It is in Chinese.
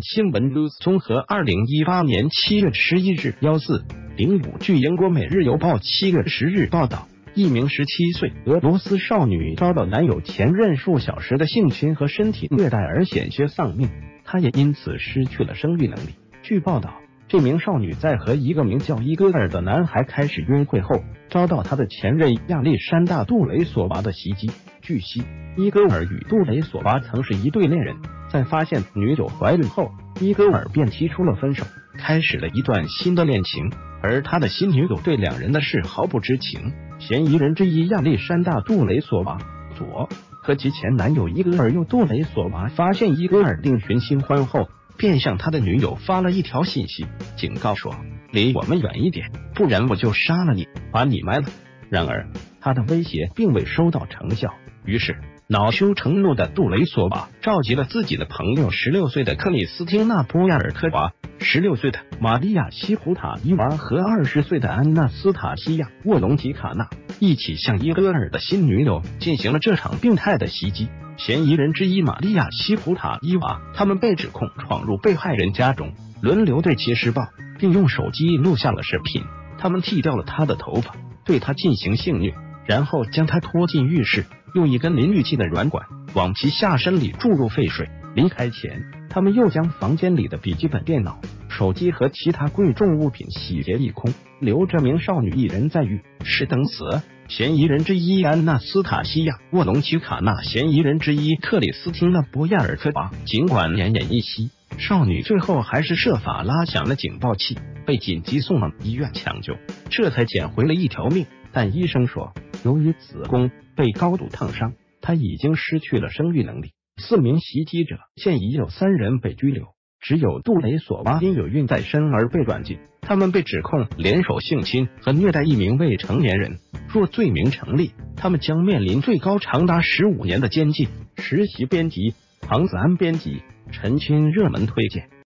新闻 news 综合2018年7月11日14:05，据英国《每日邮报》7月10日报道，一名17岁俄罗斯少女遭到男友前任数小时的性侵和身体虐待而险些丧命，她也因此失去了生育能力。据报道，这名少女在和一个名叫伊戈尔的男孩开始约会后，遭到他的前任亚历山大·杜雷索娃的袭击。据悉，伊戈尔与杜雷索娃曾是一对恋人，在发现女友怀孕后，伊戈尔便提出了分手，开始了一段新的恋情，而他的新女友对两人的事毫不知情。嫌疑人之一亚历山大·杜雷索娃左和其前男友伊戈尔用杜雷索娃发现伊戈尔另寻新欢后，便向他的女友发了一条信息，警告说：“离我们远一点，不然我就杀了你，把你埋了。”然而，他的威胁并未收到成效。于是，恼羞成怒的杜雷索娃召集了自己的朋友16岁的克里斯汀娜·波亚尔科娃、16岁的玛利亚·西普塔伊娃和20岁的安娜斯塔西亚·沃隆吉卡纳，一起向伊戈尔的新女友进行了这场病态的袭击。嫌疑人之一玛利亚·西普塔伊娃，他们被指控闯入被害人家中，轮流对其施暴，并用手机录下了视频。他们剃掉了她的头发，对她进行性虐，然后将她拖进浴室，用一根淋浴器的软管往其下身里注入废水。离开前，他们又将房间里的笔记本电脑、手机和其他贵重物品洗劫一空，留这名少女一人在浴室等死。嫌疑人之一安娜斯塔西亚·沃隆奇卡纳，嫌疑人之一克里斯汀娜·波亚尔科娃。尽管奄奄一息，少女最后还是设法拉响了警报器，被紧急送往医院抢救，这才捡回了一条命。但医生说，由于子宫被高度烫伤，她已经失去了生育能力。4名袭击者现已有3人被拘留，只有杜雷索娃因有孕在身而被软禁。他们被指控联手性侵和虐待一名未成年人，若罪名成立，他们将面临最高长达15年的监禁。实习编辑庞子安编辑，陈钦热门推荐。